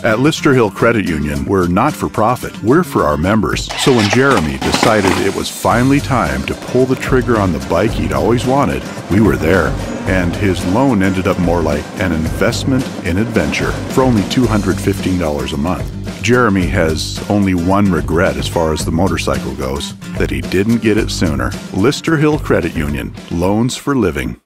At Listerhill Credit Union, we're not for profit, we're for our members. So when Jeremy decided it was finally time to pull the trigger on the bike he'd always wanted, we were there. And his loan ended up more like an investment in adventure for only $215 a month. Jeremy has only one regret as far as the motorcycle goes, that he didn't get it sooner. Listerhill Credit Union, loans for living.